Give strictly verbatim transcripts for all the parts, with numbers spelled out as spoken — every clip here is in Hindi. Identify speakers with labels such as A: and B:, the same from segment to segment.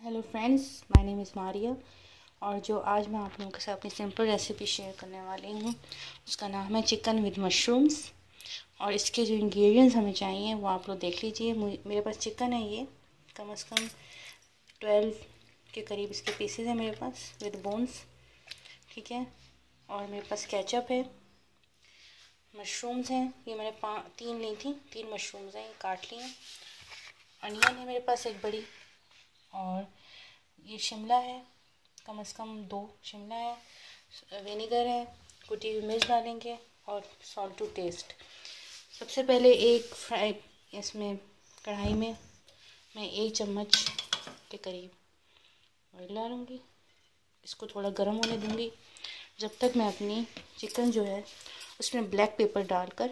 A: Hello friends, my name is Maria. और जो आज मैं आप लोगों के साथ अपनी सिंपल रेसिपी शेयर करने वाली हूँ उसका नाम है चिकन विद मशरूम्स। और इसके जो इंग्रेडिएंट्स हमें चाहिए वो आप लोग देख लीजिए। मेरे पास चिकन है, ये कम से कम ट्वेल्व के करीब इसके पीसेज हैं मेरे पास विद बोन्स, ठीक है। और मेरे पास केचप है, मशरूम्स हैं, ये मैंने पा तीन ली थी, तीन मशरूम्स हैं, ये काट ली हैं। अनियन है मेरे पास एक बड़ी, और ये शिमला है, कम से कम दो शिमला है, विनेगर है, कुटी हुई मिर्च डालेंगे और सॉल्ट टू टेस्ट। सबसे पहले एक फ्राई इसमें कढ़ाई में मैं एक चम्मच के करीब ऑयल डालूँगी। इसको थोड़ा गर्म होने दूँगी जब तक मैं अपनी चिकन जो है उसमें ब्लैक पेपर डालकर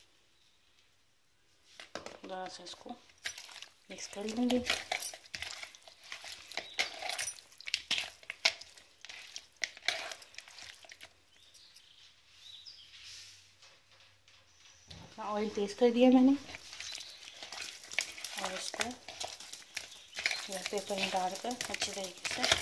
A: थोड़ा सा इसको मिक्स कर लूँगी। ऑयल पेस्ट कर दिया मैंने और इसको ब्लैक पेपर में डालकर अच्छी तरीके से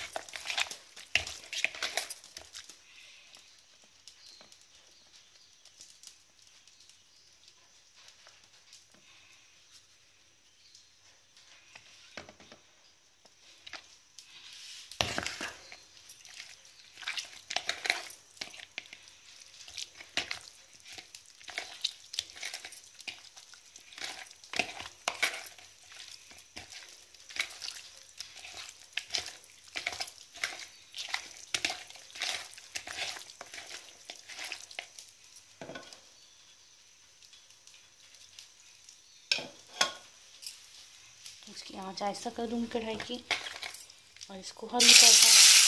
A: इसकी आँच ऐसा कर दूँगी कढ़ाई की और इसको हल्का सा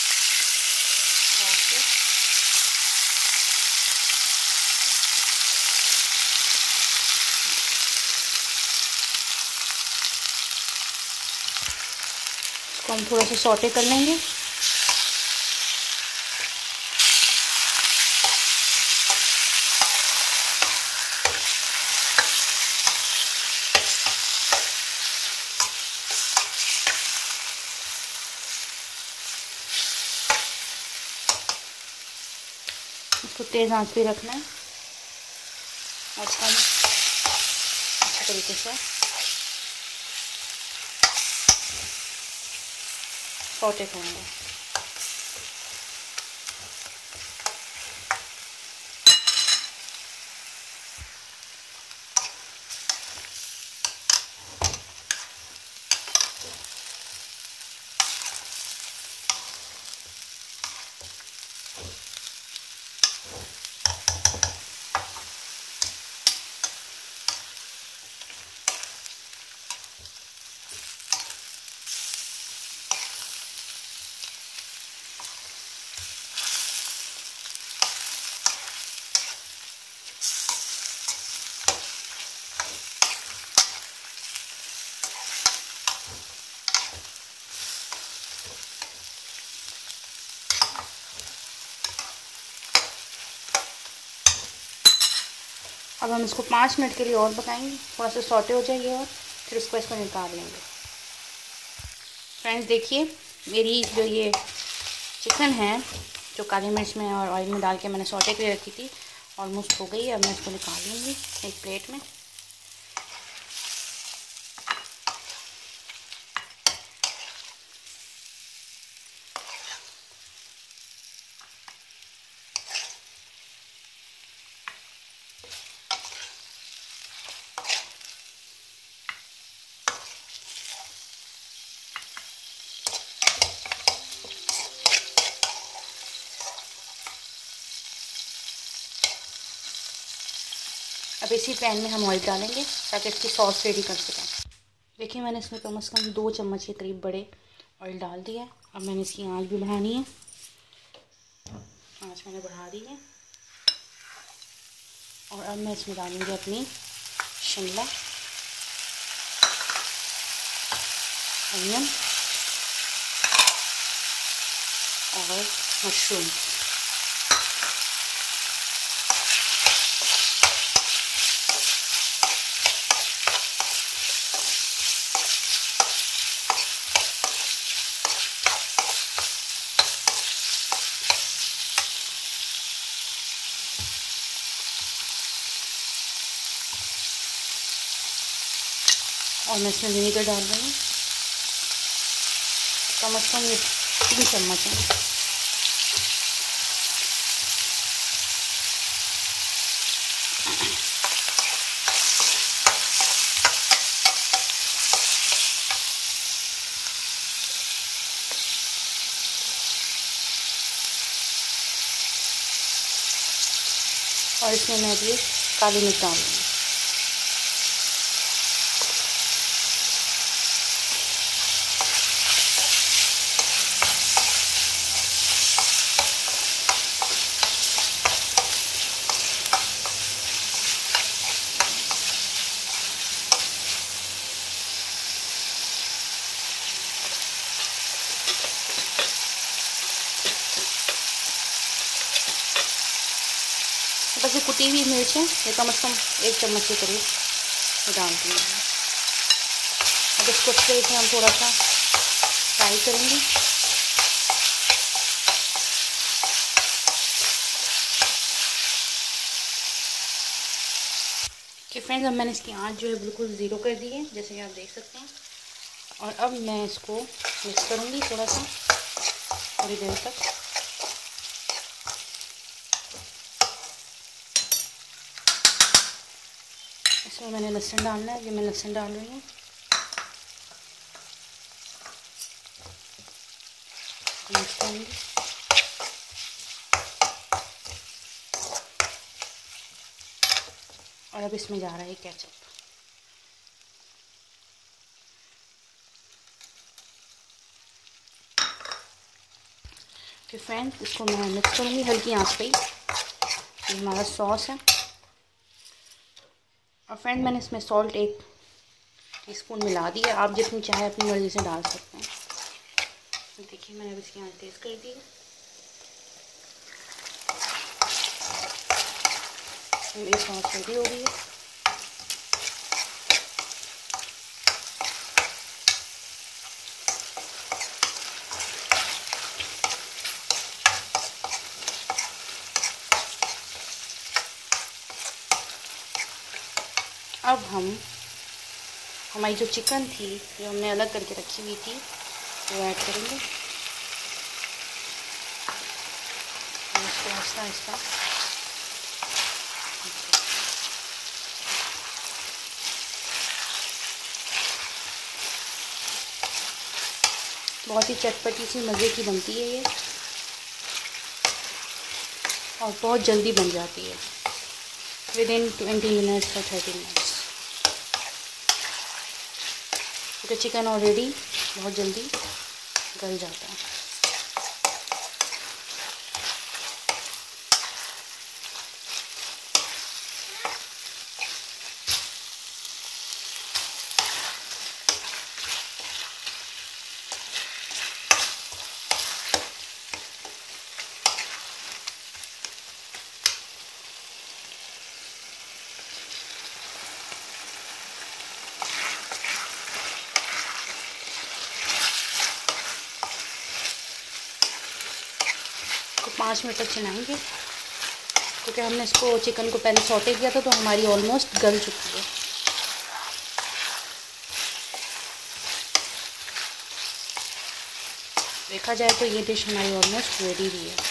A: इसको हम थोड़ा सा सौटे कर लेंगे। इसको तेज़ आंच पे रखना है और इसको हम अच्छे तरीके से सौटे करेंगे। अब हम इसको पाँच मिनट के लिए और पकाएंगे, थोड़ा सा सौटे हो जाएगी और फिर उसको इसको निकाल लेंगे। फ्रेंड्स देखिए, मेरी जो ये चिकन है जो काली मिर्च में और ऑयल में डाल के मैंने सौटे के लिए रखी थी ऑलमोस्ट हो गई है। अब मैं इसको निकाल लूँगी एक प्लेट में। अब इसी पैन में हम ऑयल डालेंगे ताकि इसकी सॉस रेडी कर सकें। देखिए, मैंने इसमें कम से कम दो चम्मच के करीब बड़े ऑयल डाल दिया है। अब मैंने इसकी आंच भी बढ़ानी है, आंच मैंने बढ़ा दी है। और अब मैं इसमें डालूँगी अपनी शिमला, अनियन और मशरूम। और मैं इसमें विनेगर डाल रही हूँ, कम से कम ये तीन चम्मच है। और इसमें मैं भी काली मिर्च डाल दूँगी। बस ये कुटी हुई मिर्च है, ये कम से कम एक चम्मच के करीब डालती हूँ। अब इसको अच्छे से हम थोड़ा सा फ्राई करेंगे। कि फ्रेंड्स, अब मैंने इसकी आंच जो है बिल्कुल ज़ीरो कर दी है, जैसे कि आप देख सकते हैं। और अब मैं इसको मिक्स करूँगी थोड़ा सा, थोड़ी देर तक। इसमें मैंने लहसुन डालना है, ये मैं लहसुन डाल रही हूँ। मिक्स करूँगी। और अब इसमें जा रहा है केचप। फिर फ्रेंड्स, इसको मैं मिक्स करूँगी हल्की आंच पे ही। ये हमारा सॉस है। और फ्रेंड, मैंने इसमें सॉल्ट एक टीस्पून मिला दी है, आप जितनी चाहे अपनी मर्ज़ी से डाल सकते हैं। तो देखिए, मैंने अब इसकी आंच तेज़ कर दी है। ये सॉस रेडी हो गई है। अब हम हमारी जो चिकन थी, जो हमने अलग करके रखी हुई थी, वो ऐड करेंगे। इसको आहिस्ता आहिस्ता बहुत ही चटपटी सी मज़े की बनती है ये, और बहुत जल्दी बन जाती है, विद इन ट्वेंटी मिनट्स और थर्टी मिनट्स। क्योंकि चिकन ऑलरेडी बहुत जल्दी गल जाता है। पाँच मिनट तक चलाएंगे, क्योंकि हमने इसको चिकन को पहले सौटे किया था, तो हमारी ऑलमोस्ट गल चुकी है। देखा जाए तो ये डिश हमारी ऑलमोस्ट रेडी भी है।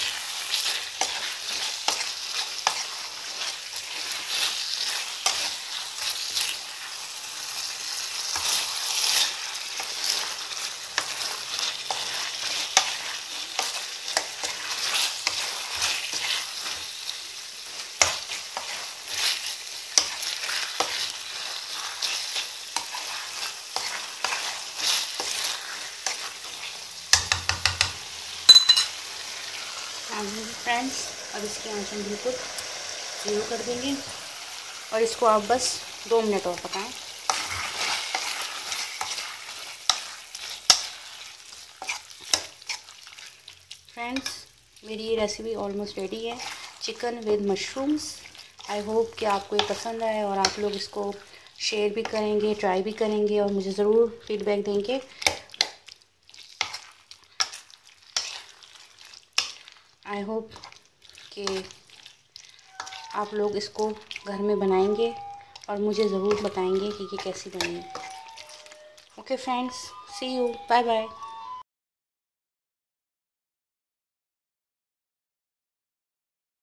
A: फ्रेंड्स, अब इसकी आंच हम बिल्कुल ज़ीरो कर देंगे, और इसको आप बस दो मिनट और पकाएं। फ्रेंड्स, मेरी ये रेसिपी ऑलमोस्ट रेडी है, chicken with mushrooms. I hope कि आपको ये पसंद आए और आप लोग इसको शेयर भी करेंगे, ट्राई भी करेंगे, और मुझे ज़रूर फीडबैक देंगे। आई होप कि आप लोग इसको घर में बनाएंगे और मुझे ज़रूर बताएंगे कि ये कैसी बनी है। Okay friends, see you, bye bye.